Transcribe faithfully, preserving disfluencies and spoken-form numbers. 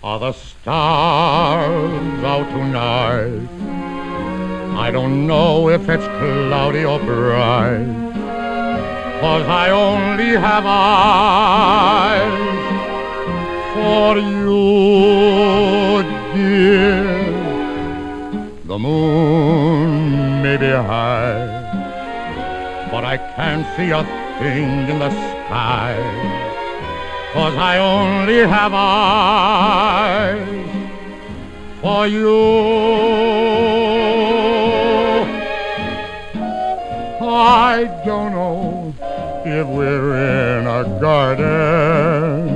Are the stars out tonight? I don't know if it's cloudy or bright, 'cause I only have eyes for you, dear. The moon may be high, but I can't see a thing in the sky, 'cause I only have eyes for you. I don't know if we're in a garden